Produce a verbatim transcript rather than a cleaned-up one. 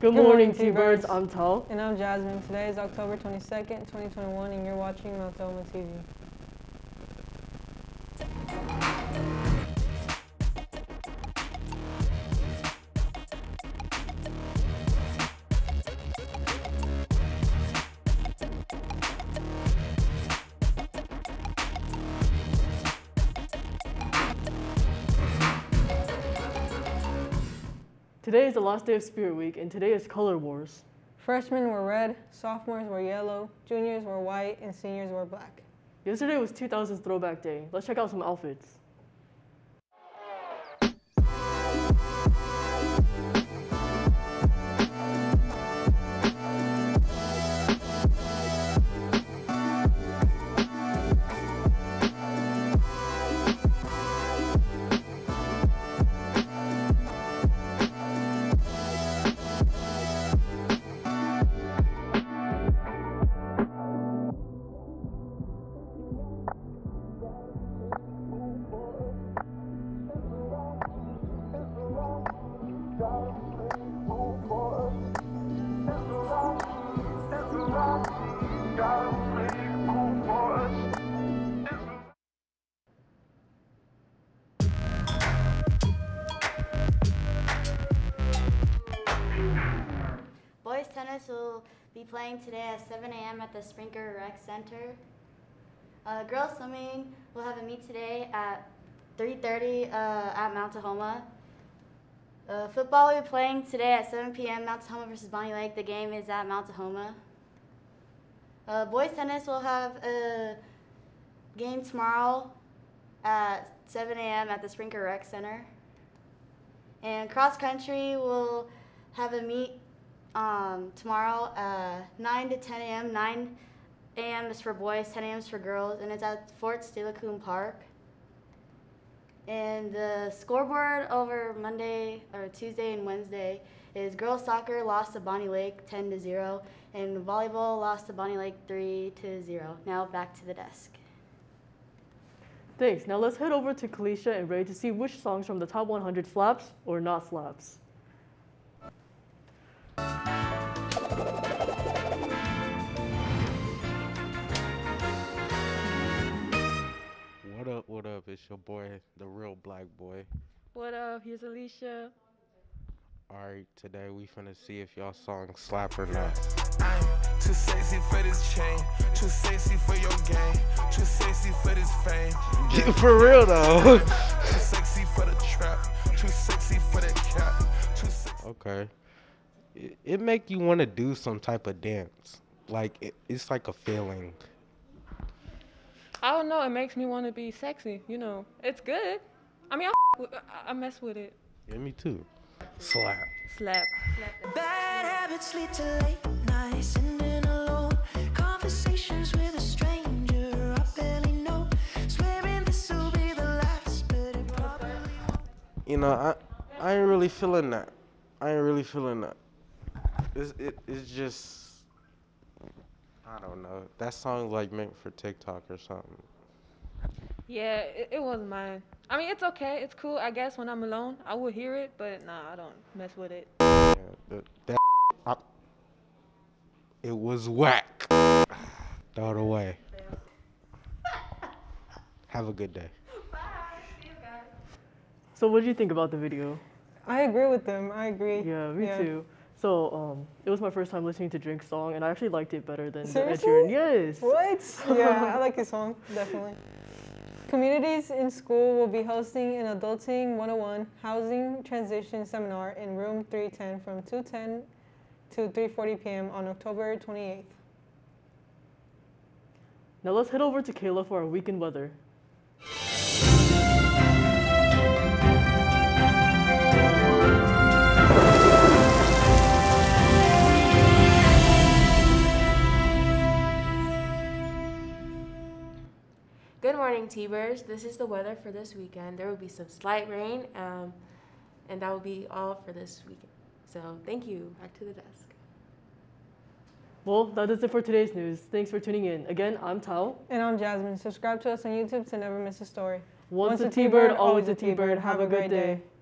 Good morning, T-Birds. I'm Tao. And I'm Jazmin. Today is October twenty-second, twenty twenty-one, and you're watching Tahoma T V. Today is the last day of Spirit Week, and today is Color Wars. Freshmen were red, sophomores were yellow, juniors were white, and seniors were black. Yesterday was two thousands Throwback Day. Let's check out some outfits. Boys tennis will be playing today at seven A M at the Sprinkler Rec Center. Uh, girls swimming will have a meet today at three thirty uh, at Mount Tahoma. Uh, football will be playing today at seven P M Mount Tahoma versus Bonnie Lake. The game is at Mount Tahoma. Uh, boys tennis will have a game tomorrow at seven A M at the Sprinkler Rec Center. And cross country will have a meet um, tomorrow uh, nine to ten A M nine A M is for boys, ten A M is for girls, and it's at Fort Steilacoom Park. And the scoreboard over Monday or Tuesday and Wednesday is girls soccer lost to Bonnie Lake ten to zero, and volleyball lost to Bonnie Lake three to zero. Now back to the desk. Thanks. Now let's head over to Alicia and Ray to see which songs from the top one hundred slaps or not slaps. What up, what up? It's your boy, the real black boy. What up? Here's Alicia. Alright, today we finna see if y'all songs slap or not. I'm too sexy for this chain, too sexy for your game, too sexy for this fame. Yeah, for real though. Too sexy for the trap, too sexy for that cap. Too sexy. Okay. It, it make you want to do some type of dance. Like, it, it's like a feeling. I don't know. It makes me want to be sexy. You know, it's good. I mean, I, I mess with it. Yeah, me too. Slap. Slap. Bad habits lead to late nights, sitting alone. Conversations with a stranger I barely know. Swearing this will be the last, but it probably won't. You know, I I ain't really feeling that. I ain't really feeling that. It's, it, it's just, I don't know. That song's like meant for TikTok or something. Yeah, it, it wasn't mine. I mean, it's okay. It's cool. I guess when I'm alone, I will hear it, but nah, I don't mess with it. Yeah, that, that I, it was whack. Throw it away. Have a good day. Bye. See you guys. So what did you think about the video? I agree with them. I agree. Yeah, me Yeah. too. So um, it was my first time listening to Drink's song, and I actually liked it better than Seriously? the Ed Sheeran. Yes. What? Yeah, I like his song, definitely. Communities in school will be hosting an Adulting one oh one Housing Transition Seminar in room three ten from two ten to three forty P M on October twenty-eighth. Now let's head over to Kayla for our weekend weather. Good morning, T-Birds. This is the weather for this weekend. There will be some slight rain, um, and that will be all for this weekend. So thank you. Back to the desk. Well, that is it for today's news. Thanks for tuning in. Again, I'm Tao. And I'm Jazmin. Subscribe to us on YouTube to never miss a story. Once a T-Bird, always a T-Bird. Have a good day.